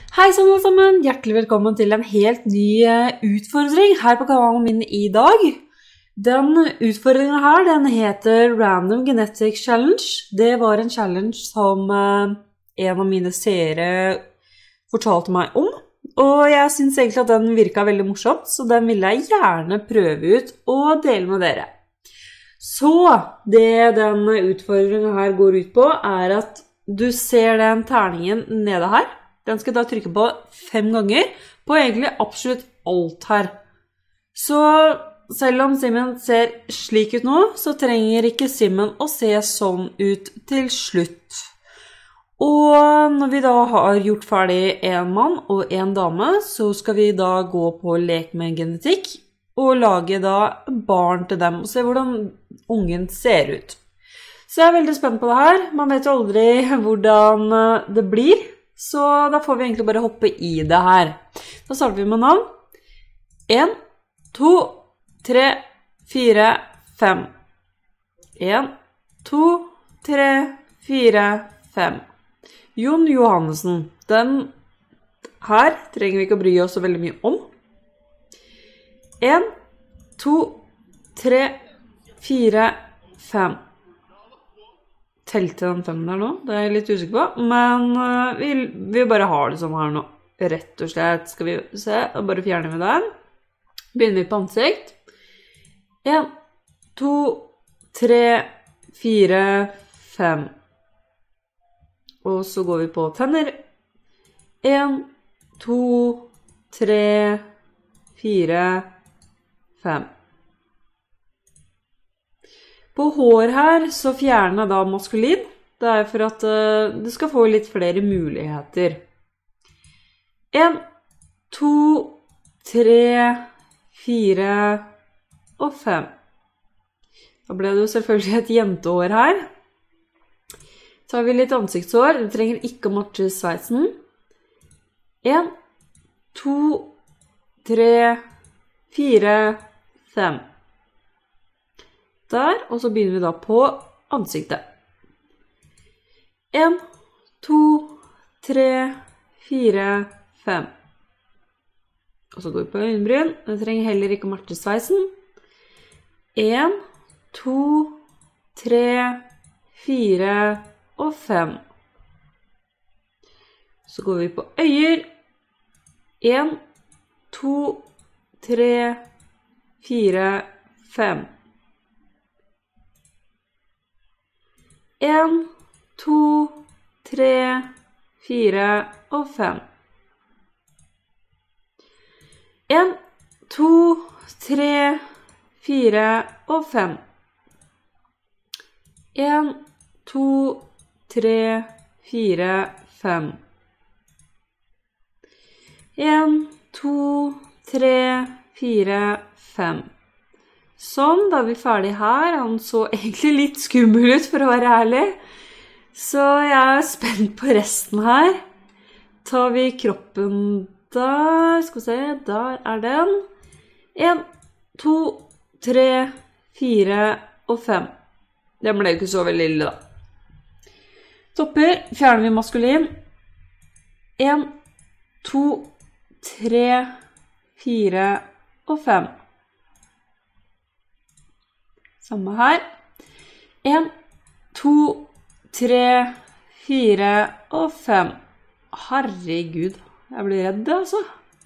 Hei alle sammen, hjertelig velkommen til en helt ny utfordring her på kanalen min i dag. Den utfordringen her, den heter Random Genetic Challenge. Det var en challenge som en av mine seere fortalte meg om. Og jeg synes egentlig at den virket veldig morsomt, så den vil jeg gjerne prøve ut og dele med dere. Så det denne utfordringen her går ut på er at du ser den terningen nede her. Den skal da trykke på 5 ganger på egentlig absolutt alt her. Så selv om simmen ser slik ut nå, så trenger ikke simmen å se sånn ut til slutt. Og når vi da har gjort ferdig en mann og en dame, så skal vi da gå på lek med genetikk og lage da barn til dem og se hvordan ungen ser ut. Så jeg er veldig spent på det her. Man vet jo aldri hvordan det blir. Så da får vi egentlig bare hoppe i det her. Da starter vi med navn. 1, 2, 3, 4, 5. 1, 2, 3, 4, 5. Jon Johannessen. Den her trenger vi ikke å bry oss så veldig mye om. 1, 2, 3, 4, 5. Telte den 5 der nå, det er jeg litt usikker på, men vi bare har det sånn her nå, rett og slett. Skal vi se, bare fjerner vi den. Begynner vi på ansikt. 1, 2, 3, 4, 5. Og så går vi på tenner. 1, 2, 3, 4, 5. På hår her så fjerner jeg da maskulin. Det er for at du skal få litt flere muligheter. 1, 2, 3, 4 og 5. Da ble det jo selvfølgelig et jentehår her. Så har vi litt ansiktshår. Du trenger ikke å matche sveisen. 1, 2, 3, 4, 5. Der, og så begynner vi da på ansiktet. 1, 2, 3, 4, 5. Og så går vi på øyenbryn. Du trenger heller ikke å matche sveisen. 1, 2, 3, 4 og 5. Så går vi på øyer. 1, 2, 3, 4, 5. 1, 2, 3, 4 og 5. 1, 2, 3, 4 og 5. 1, 2, 3, 4, 5. 1, 2, 3, 4, 5. Sånn, da er vi ferdig her. Han så egentlig litt skummel ut, for å være ærlig. Så jeg er spent på resten her. Tar vi kroppen der, skal vi se, der er den. 1, 2, 3, 4 og 5. Den ble jo ikke så veldig lille da. Topper, fjerner vi maskulin. 1, 2, 3, 4 og 5. Samme her. 1, 2, 3, 4 og 5. Herregud, jeg blir redd altså.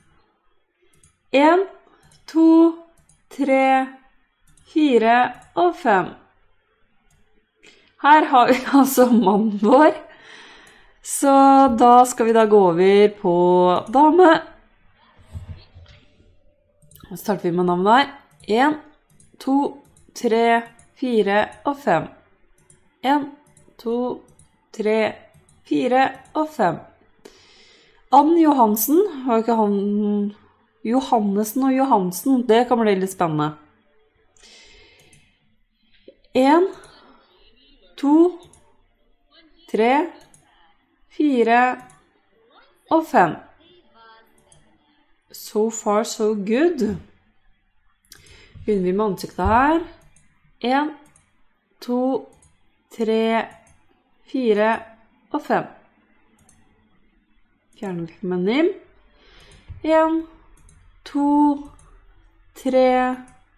1, 2, 3, 4 og 5. Her har vi altså mannen vår. Så da skal vi da gå over på dame. Da starter vi med navnet her. 1, 2, 3, 4 og 5. 1, 2, 3, 4 og 5. Ann Johansen, var ikke han Johannessen og Johansen, det kan bli litt spennende. 1, 2, 3, 4 og 5. So far, so good. Begynner vi med ansiktet her. 1, 2, 3, 4 og 5. fjerner vi feminin. 1, 2, 3,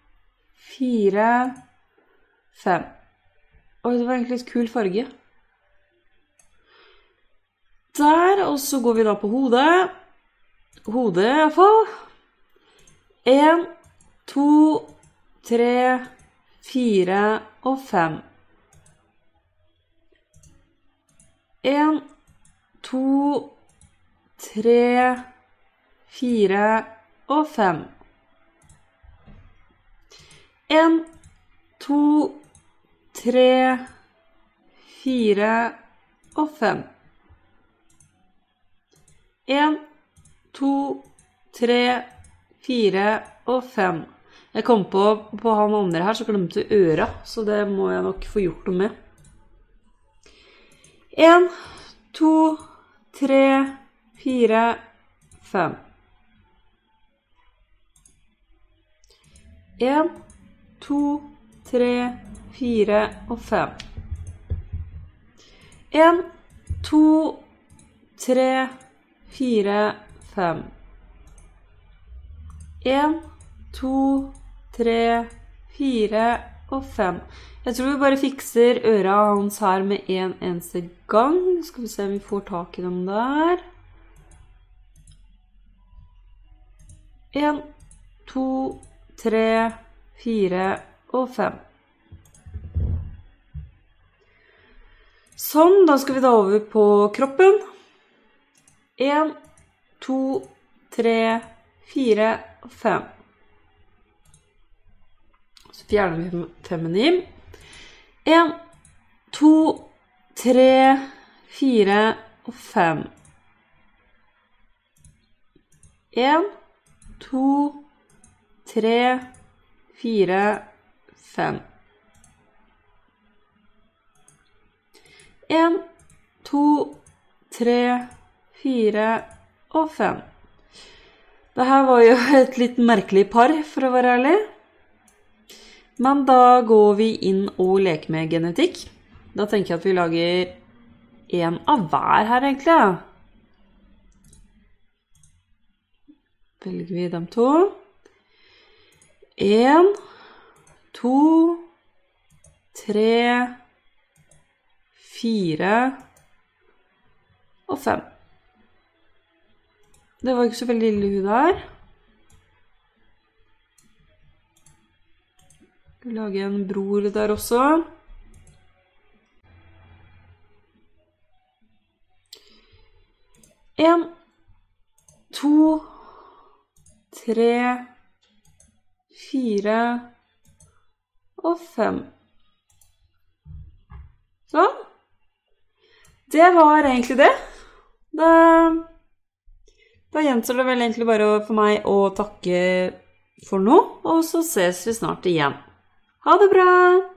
4, 5. Oi, det var egentlig litt kul farge. Der, og så går vi da på hodet. Hodet i hvert fall. 1, 2, 3, 4 og 5. 1, 2, 3, 4 og 5. 1, 2, 3, 4 og 5. 1, 2, 3, 4 og 5. Jeg kom på han andre her, så glemte øra, så det må jeg nok få gjort noe med. 1, 2, 3, 4, 5. 1, 2, 3, 4 og 5. 1, 2, 3, 4, 5. 1, 2, 3, 4 og 5. Jeg tror vi bare fikser øra hans her med en eneste gang. Skal vi se om vi får tak i dem der. 1, 2, 3, 4 og 5. Sånn, da skal vi da over på kroppen. 1, 2, 3, 4 og 5. Så fjerner vi feminin. 1, 2, 3, 4 og 5. 1, 2, 3, 4, 5. 1, 2, 3, 4 og 5. Dette var jo et litt merkelig par, for å være ærlig. Men da går vi inn og leker med genetikk. Da tenker jeg at vi lager en av hver her, egentlig. Velger vi dem to. 1, 2, 3, 4 og 5. Det var ikke så veldig lille hud her. Vi lager en bror der også. En, 2, 3, 4 og 5. Sånn. Det var egentlig det. Da gjenstår det vel egentlig bare for meg å takke for nå, og så ses vi snart igjen. Ha det bra!